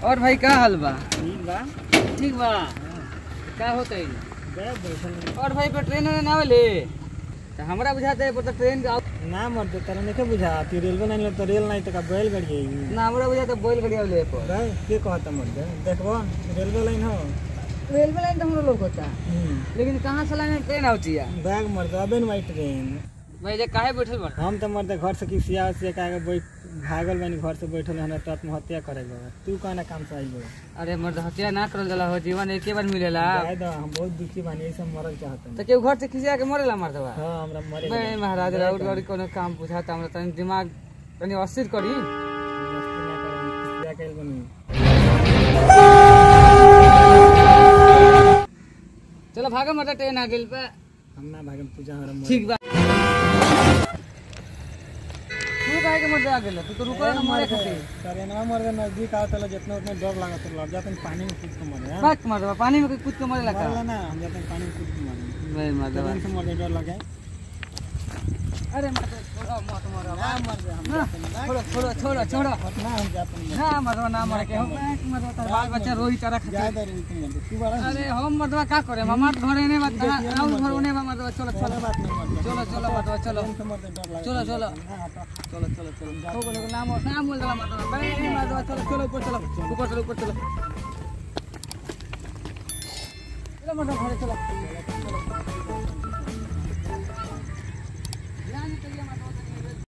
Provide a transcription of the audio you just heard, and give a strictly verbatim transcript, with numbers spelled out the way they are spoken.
और भाई का हाल बा? ठीक बा। ठीक बा। का होता है? गए बैठल और भाई पर ट्रेन ना आवेले तो हमरा बुझाते है पर ट्रेन का ना मर दे तारा नहीं बुझा ती रेलवे लाइन तो रेल नहीं तो का बैल गाड़ी है ना हमरा बुझाते बैल गाड़ी आवेले पर भाई के कहता मर दे देखबो रेलवे लाइन हो रेलवे लाइन तो हम लोग होता लेकिन कहां से लाइन ट्रेन आउती है बैग मर दे अबे न ट्रेन भाई जे काहे बैठल बा हम तो मर दे घर से किसिया से का के बैठ भागल बनी घर से बैठल हमरा तो आत्महत्या करेगा तू काना काम से आइबो अरे मर्द हत्या ना करल जाला हो जीवन एके बार मिलेला जाय द हम बहुत दुखी बानी ऐसे मरल चाहत तो केहू घर से खिसिया के मरेला मर्दवा हां हमरा मरे मैं महाराज राउत गाड़ी कोनो काम पूछाता हमरा तनी दिमाग तनी अस्थिर करी मस्ती ना कर खिसिया के बनी चलो भागा मत ट्रेन आ गेल पे हम ना भागम पूजा हमरा ठीक बा तू काहे के मत आ गेल तू तो रुको ना मरे खातिर ट्रेनवा मर दे नजदीक आवत ल जितना उतना डर लागत लग जातन पानी में कूद के मरे बात मरवा पानी में कूद के मरेला का मरला ना हम जातन पानी में कूद के मरे भाई मरवा ट्रेन से मर डर लगे अरे मत छोड़ो मत मरो ना मर दे हम छोड़ो छोड़ो छोड़ो छोड़ो ना हम जातन ना मरवा ना मर के हम मरवा तो बाल बच्चा रोई तरह खातिर ज्यादा रही तुम तू बड़ा अरे हम मरवा का करे हमार घरे ने बात राउत घर ने मरवा चलो चलो बात नहीं मर चलो चलो मरवा चलो ट्रेन से मर दे डर लगे चलो चलो चलो चलो चलो हो बोले नाम नाम बोल दला मरवा भाई मरवा चलो चलो ऊपर चलो ऊपर चलो ऊपर चलो चलो मरवा घरे चलो